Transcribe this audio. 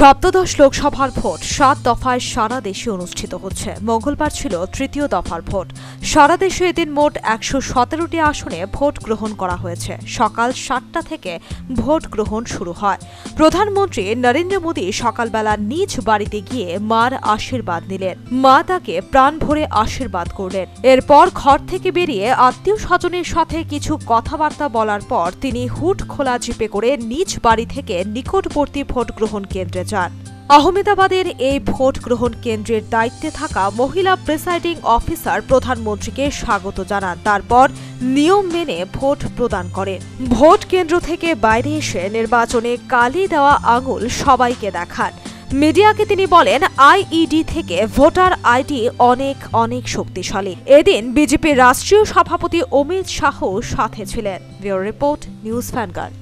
সপ্তদশ লোকসভার ভোট ৭ দফায় সারা দেশে অনুষ্ঠিত হচ্ছে। মঙ্গলবার ছিল তৃতীয় দফার ভোট। সারা দেশে এদিন মোট ১১৭টি আসনে ভোট গ্রহণ করা হয়েছে। সকাল ৭টা থেকে ভোট গ্রহণ শুরু হয়। প্রধানমন্ত্রী নরেন্দ্র মোদী সকালবেলা নিজ বাড়িতে গিয়ে মার আশীর্বাদ নিলেন। মা তাকে প্রাণ ভরে আশীর্বাদ করলেন। এরপর ঘর থেকে বেরিয়ে আত্মীয় স্বজনের সাথে কিছু কথাবার্তা বলার পর তিনি হুড খোলা জিপে করে নিজ বাড়ি থেকে নিকটবর্তী ভোট গ্রহণ কেন্দ্রে যান। আহমেদাবাদের এই ভোট গ্রহণ কেন্দ্রের দায়িত্বে থাকা মহিলা প্রিসাইডিং অফিসার প্রধানমন্ত্রীকে স্বাগত জানান। তারপর নিয়ম মেনে ভোট প্রদান করেন। ভোট কেন্দ্র থেকে বাইরে এসে নির্বাচনে কালি দেওয়া আঙুল সবাইকে দেখান। মিডিয়াকে তিনি বলেন, আইইডি থেকে ভোটার আইডি অনেক অনেক শক্তিশালী। এদিন বিজেপির রাষ্ট্রীয় সভাপতি অমিত শাহ সাথে ছিলেন। Bureau report, news vanguard.